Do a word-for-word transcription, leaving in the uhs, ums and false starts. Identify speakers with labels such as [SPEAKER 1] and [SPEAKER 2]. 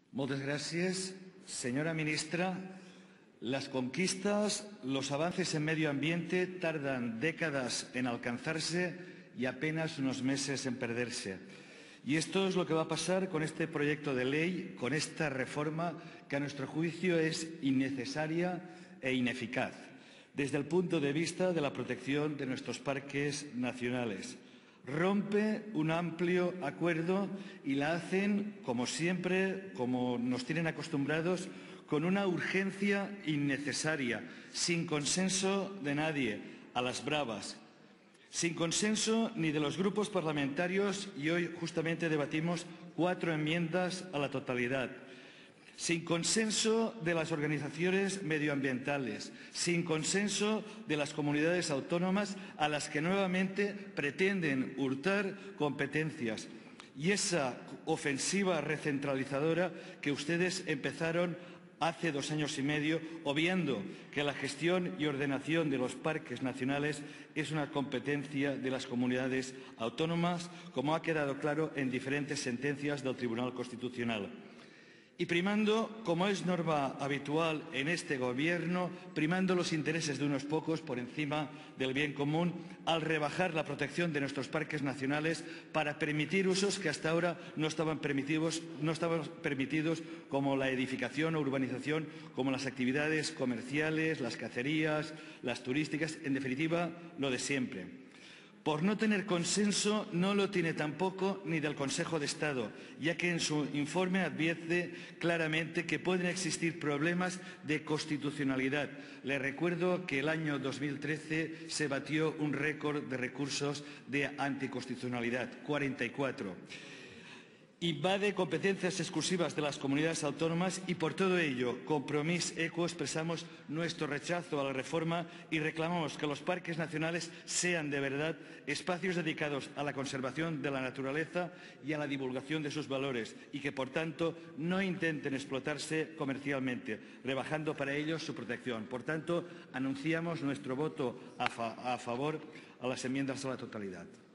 [SPEAKER 1] Moltes gràcies. Señora ministra, las conquistas, los avances en medio ambiente tardan décadas en alcanzarse y apenas unos meses en perderse. Y esto es lo que va a pasar con este proyecto de ley, con esta reforma que a nuestro juicio es innecesaria e ineficaz, desde el punto de vista de la protección de nuestros parques nacionales. Rompe un amplio acuerdo y la hacen, como siempre, como nos tienen acostumbrados, con una urgencia innecesaria, sin consenso de nadie, a las bravas. Sin consenso ni de los grupos parlamentarios, y hoy justamente debatimos cuatro enmiendas a la totalidad. Sin consenso de las organizaciones medioambientales, sin consenso de las comunidades autónomas a las que nuevamente pretenden hurtar competencias. Y esa ofensiva recentralizadora que ustedes empezaron hace dos años y medio, obviando que la gestión y ordenación de los parques nacionales es una competencia de las comunidades autónomas, como ha quedado claro en diferentes sentencias del Tribunal Constitucional. Y primando, como es norma habitual en este Gobierno, primando los intereses de unos pocos por encima del bien común, al rebajar la protección de nuestros parques nacionales para permitir usos que hasta ahora no estaban permitidos, no estaban permitidos, como la edificación o urbanización, como las actividades comerciales, las cacerías, las turísticas, en definitiva, lo de siempre. Por no tener consenso, no lo tiene tampoco ni del Consejo de Estado, ya que en su informe advierte claramente que pueden existir problemas de constitucionalidad. Le recuerdo que el año dos mil trece se batió un récord de recursos de anticonstitucionalidad, cuarenta y cuatro. Invade competencias exclusivas de las comunidades autónomas y por todo ello, Compromís Equo, expresamos nuestro rechazo a la reforma y reclamamos que los parques nacionales sean de verdad espacios dedicados a la conservación de la naturaleza y a la divulgación de sus valores y que, por tanto, no intenten explotarse comercialmente, rebajando para ello su protección. Por tanto, anunciamos nuestro voto a, fa- a favor a las enmiendas a la totalidad.